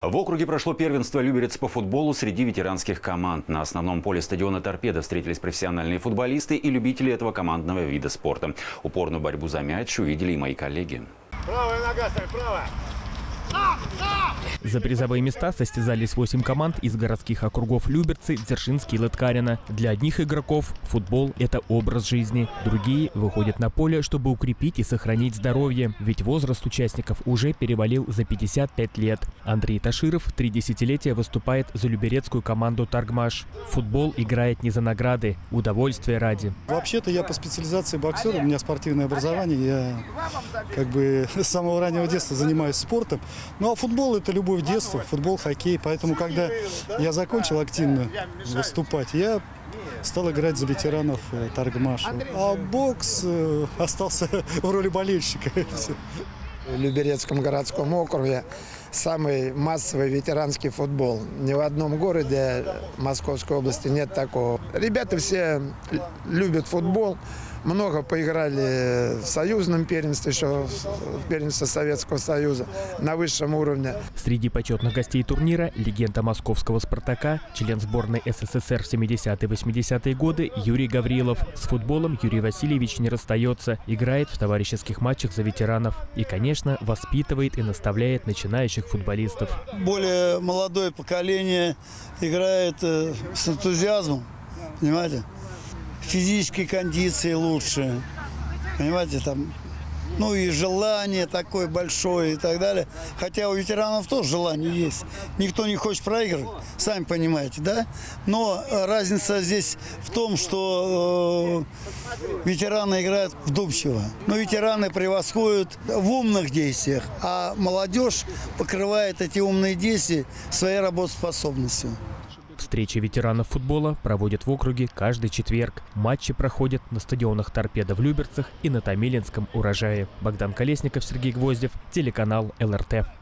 В округе прошло первенство Люберец по футболу среди ветеранских команд. На основном поле стадиона «Торпедо» встретились профессиональные футболисты и любители этого командного вида спорта. Упорную борьбу за мяч увидели и мои коллеги. Правая нога, Сань, правая! За призовые места состязались 8 команд из городских округов Люберцы, Дзержинский и Лыткарино. Для одних игроков футбол – это образ жизни. Другие выходят на поле, чтобы укрепить и сохранить здоровье. Ведь возраст участников уже перевалил за 55 лет. Андрей Таширов 3 десятилетия выступает за люберецкую команду «Таргмаш». Футбол играет не за награды, удовольствие ради. Вообще-то я по специализации боксер, у меня спортивное образование. Я с самого раннего детства занимаюсь спортом. Ну а футбол – это любовь детства, футбол, хоккей. Поэтому, когда я закончил активно выступать, я стал играть за ветеранов Таргмаша. А бокс остался в роли болельщика. В Люберецком городском округе самый массовый ветеранский футбол. Ни в одном городе Московской области нет такого. Ребята все любят футбол. Много поиграли в союзном первенстве, еще в первенстве Советского Союза на высшем уровне. Среди почетных гостей турнира легенда московского «Спартака», член сборной СССР в 70-80-е годы Юрий Гаврилов. С футболом Юрий Васильевич не расстается, играет в товарищеских матчах за ветеранов и, конечно, воспитывает и наставляет начинающих футболистов. Более молодое поколение играет с энтузиазмом, понимаете? Физической кондиции лучше, понимаете, там, ну и желание такое большое и так далее. Хотя у ветеранов тоже желание есть. Никто не хочет проигрывать, сами понимаете, да? Но разница здесь в том, что ветераны играют вдумчиво. Но ветераны превосходят в умных действиях, а молодежь покрывает эти умные действия своей работоспособностью. Встречи ветеранов футбола проводят в округе каждый четверг. Матчи проходят на стадионах «Торпедо» в Люберцах и на Томилинском Урожае. Богдан Колесников, Сергей Гвоздев, телеканал ЛРТ.